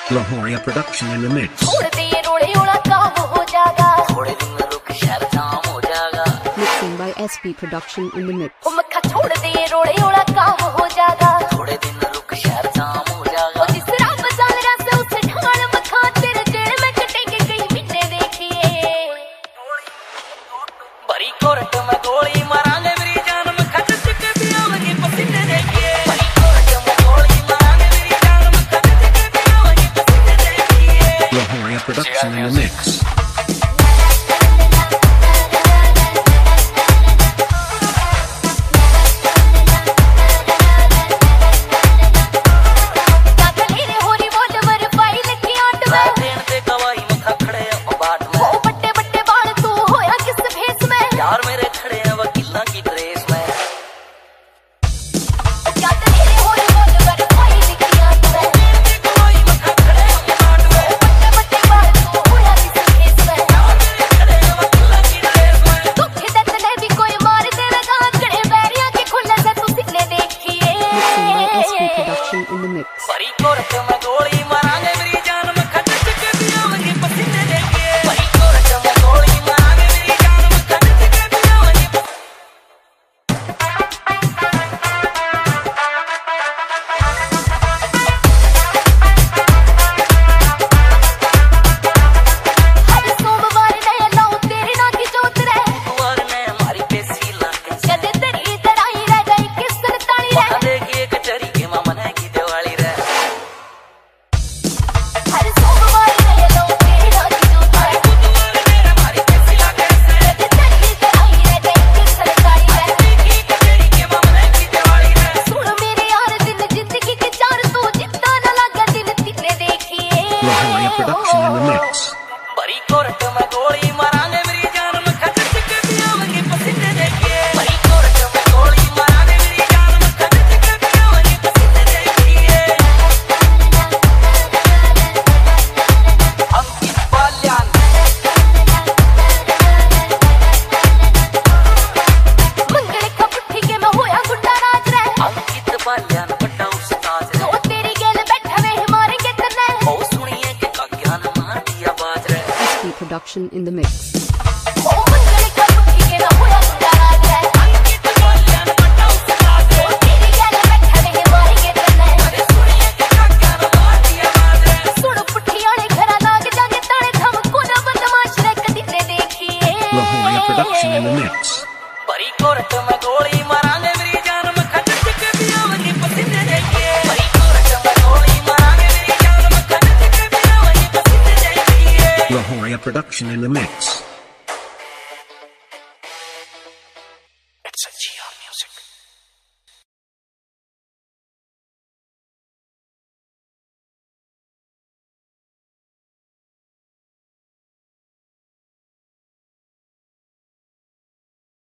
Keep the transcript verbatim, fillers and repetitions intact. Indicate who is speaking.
Speaker 1: Lahoria production in the mix.
Speaker 2: Mixing by S P production in the mix.
Speaker 1: Production in the mix.
Speaker 2: In the mix.
Speaker 1: Production in the mix.
Speaker 2: Production in the mix.
Speaker 1: Lahoria production in the mix. Lahoria production in the mix.
Speaker 3: It's a G R music.